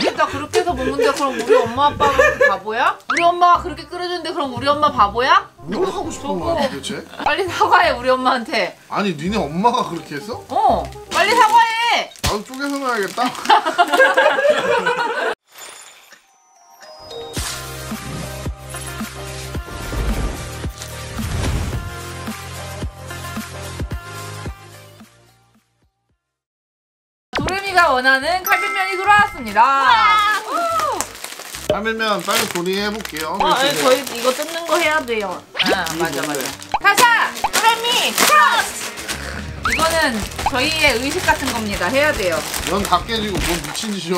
모르겠다. 그렇게 해서 먹는데 그럼 우리 엄마 아빠가 바보야? 우리 엄마가 그렇게 끓여주는데 그럼 우리 엄마 바보야? 뭐 하고 싶은 거야 도대체? 빨리 사과해 우리 엄마한테. 아니 니네 엄마가 그렇게 했어? 빨리 사과해. 나도 쪼개서 놔야겠다. 도레미가 원하는 칼빈면이 돌아왔습니다. 하면 빨리 조리해볼게요. 저희 이거 뜯는 거 해야 돼요. 맞아. 가자! 도레미! 크로스! 이거는 저희의 의식 같은 겁니다. 해야 돼요. 면 다 깨지고 뭔 미친 짓이요.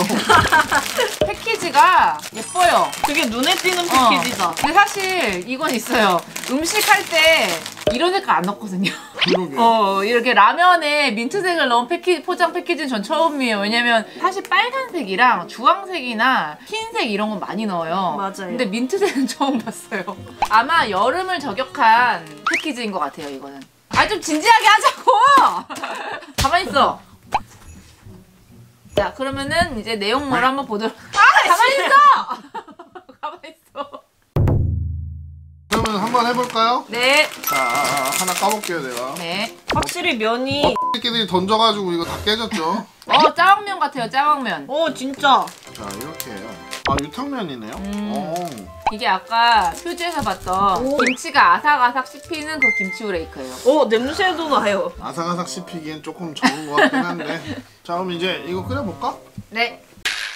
패키지가 예뻐요. 되게 눈에 띄는 패키지다. 근데 사실 이건 있어요. 음식 할 때 이런 색깔 안 넣거든요. 그러게. 이렇게 라면에 민트색을 넣은 포장 패키지는 전 처음이에요. 왜냐면 사실 빨간색이랑 주황색이나 흰색 이런 건 많이 넣어요. 맞아요. 근데 민트색은 처음 봤어요. 아마 여름을 저격한 패키지인 것 같아요, 이거는. 좀 진지하게 하자고! 가만히 있어. 자, 그러면은 이제 내용물을 한번 보도록. 가만히 있어! 가만히 있어. 그러면 한번 해볼까요? 네. 자, 하나 까볼게요 내가. 네. 확실히 면이 새끼들이 던져가지고 이거 다 깨졌죠? 짜왕면 같아요, 짜왕면. 진짜 자, 이렇게 해요. 유탕면이네요. 이게 아까 표지에서 봤던 김치가 아삭아삭 씹히는 그 김치 후레이크예요. 냄새도 나요. 아삭아삭 씹히기엔 조금 적은 것 같긴 한데. 자, 그럼 이제 이거 끓여볼까? 네.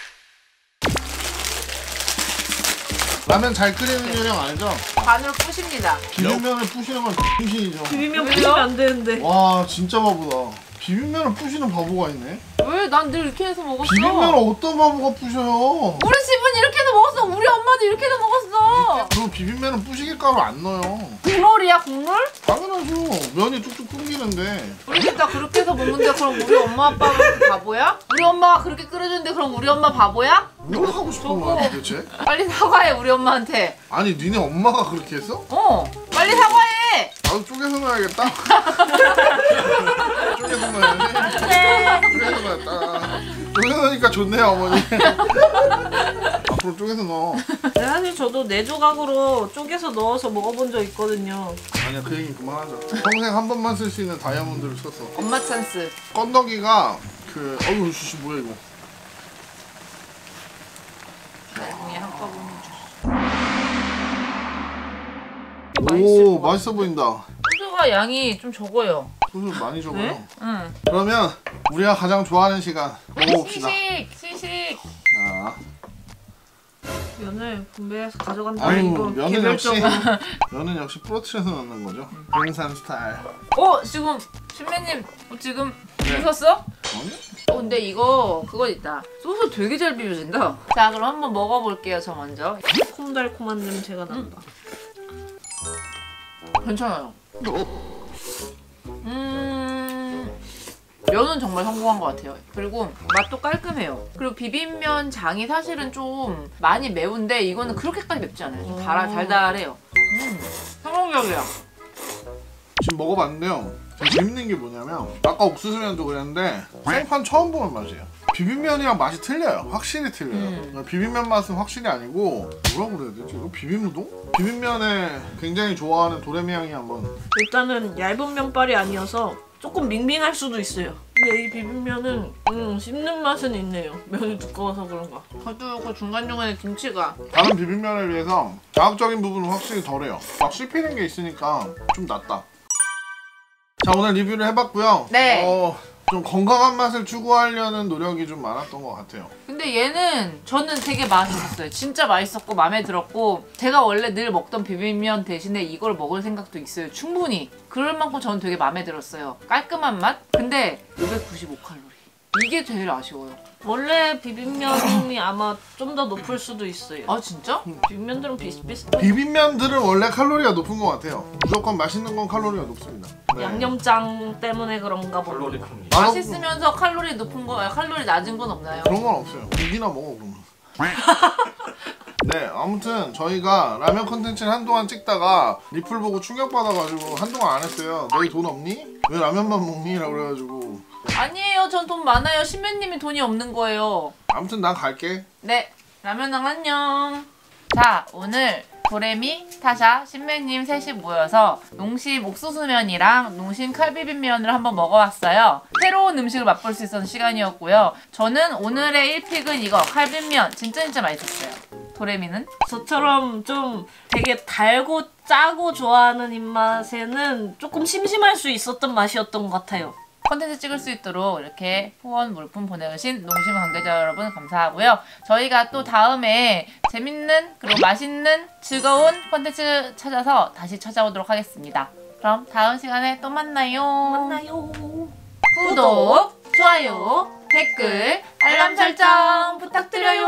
라면 잘 끓이는 요령 알죠? 반으로 부십니다. 비빔면을 부시는 건 X신이죠. 비빔면 왜요? 부시면 안 되는데. 와, 진짜 바보다. 비빔면을 부시는 바보가 있네. 왜? 난 늘 이렇게 해서 먹었어. 비빔면을 어떤 바보가 부셔요? 우리 집은 이렇게 해서 먹었어. 우리 엄마도 이렇게 해서 먹었어. 그리고 비빔면은 부시개 가루 안 넣어요. 국물이야, 국물? 당연하죠. 면이 뚝뚝 끊기는데. 모르겠다. 그렇게 해서 먹는데 그럼 우리 엄마 아빠가 바보야? 우리 엄마가 그렇게 끓여주는데 그럼 우리 엄마 바보야? 뭐 하고 싶은 거야 도대체? 빨리 사과해 우리 엄마한테. 아니 니네 엄마가 그렇게 했어? 빨리 사과해. 나도 쪼개서 놔야겠다. 쪼개서 놔야지. 쪼개서 놔야겠다. 쪼개서 놓으니까 좋네요 어머니. 앞으로 쪼개서 넣어. 사실 저도 4조각으로 쪼개서 넣어서 먹어본 적 있거든요. 아니야, 그 얘기 그만하자. 평생 한 번만 쓸 수 있는 다이아몬드를 썼어. 엄마 찬스. 건더기가 어우 씨 뭐야 이거. 나중에 한꺼번에 오, 맛있어 보인다. 소주가 양이 좀 적어요. 소주 많이 적어요. 네? 응. 그러면 우리가 가장 좋아하는 시간 먹어봅시다. 시식. 자, 면을 분배해서 가져간다. 아유, 이거 면은 역시 개별적으로. 면은 역시 부러뜨려서 넣는 거죠. 용산 스타일. 지금 신매님 지금 네. 웃었어? 아니? 근데 이거 그거 있다. 소스 되게 잘 비벼진다. 자, 그럼 한번 먹어볼게요. 저 먼저. 콤달콤한 냄새가 난다. 괜찮아요. 면은 정말 성공한 것 같아요. 그리고 맛도 깔끔해요. 그리고 비빔면 장이 사실은 좀 많이 매운데 이거는 그렇게까지 맵지 않아요. 좀 달달해요. 성공적이야. 지금 먹어봤는데요. 되게 재밌는 게 뭐냐면 아까 옥수수면도 그랬는데 생판 처음 보는 맛이에요. 비빔면이랑 맛이 틀려요. 확실히 틀려요. 비빔면 맛은 확실히 아니고 뭐라 그래야 되지? 이거 비빔우동? 비빔면에 굉장히 좋아하는 도레미 양이 한번. 일단은 얇은 면발이 아니어서 조금 밍밍할 수도 있어요. 근데 이 비빔면은 씹는 맛은 있네요. 면이 두꺼워서 그런가. 그래도 그 중간중간에 김치가 다른 비빔면에 비해서 자극적인 부분은 확실히 덜해요. 막 씹히는 게 있으니까 좀 낫다. 자, 오늘 리뷰를 해봤고요. 네. 좀 건강한 맛을 추구하려는 노력이 좀 많았던 것 같아요. 근데 얘는 저는 되게 맛있었어요. 진짜 맛있었고 마음에 들었고 제가 원래 늘 먹던 비빔면 대신에 이걸 먹을 생각도 있어요. 충분히. 그럴 만큼 저는 되게 마음에 들었어요. 깔끔한 맛? 근데 595칼로리. 이게 제일 아쉬워요. 원래 비빔면이 아마 좀 더 높을 수도 있어요. 아 진짜? 비빔면들은 비슷비슷해. 비빔면들은 원래 칼로리가 높은 것 같아요. 무조건 맛있는 건 칼로리가 높습니다. 네. 양념장 때문에 그런가 보네. 칼로리 큽니다. 맛있으면서 칼로리 높은 거, 칼로리 낮은 건 없나요? 그런 건 없어요. 고기나 먹어 그러면. 네, 아무튼 저희가 라면 컨텐츠를 한동안 찍다가 리플 보고 충격받아가지고 한동안 안 했어요. 너희 돈 없니? 왜 라면만 먹니? 라고 그래가지고 아니에요. 전 돈 많아요. 신배님이 돈이 없는 거예요. 아무튼 난 갈게. 네. 라면왕 안녕. 자, 오늘 도레미, 타샤, 신배님 셋이 모여서 농심 옥수수면이랑 농심 칼비빔면을 한번 먹어봤어요. 새로운 음식을 맛볼 수 있었던 시간이었고요. 저는 오늘의 1픽은 이거 칼비빔면 진짜 맛있었어요. 도레미는? 저처럼 좀 되게 달고 짜고 좋아하는 입맛에는 조금 심심할 수 있었던 맛이었던 것 같아요. 컨텐츠 찍을 수 있도록 이렇게 후원 물품 보내주신 농심 관계자 여러분 감사하고요. 저희가 또 다음에 재밌는 그리고 맛있는 즐거운 컨텐츠 찾아서 다시 찾아오도록 하겠습니다. 그럼 다음 시간에 또 만나요. 만나요. 구독, 좋아요, 댓글, 알람 설정 부탁드려요.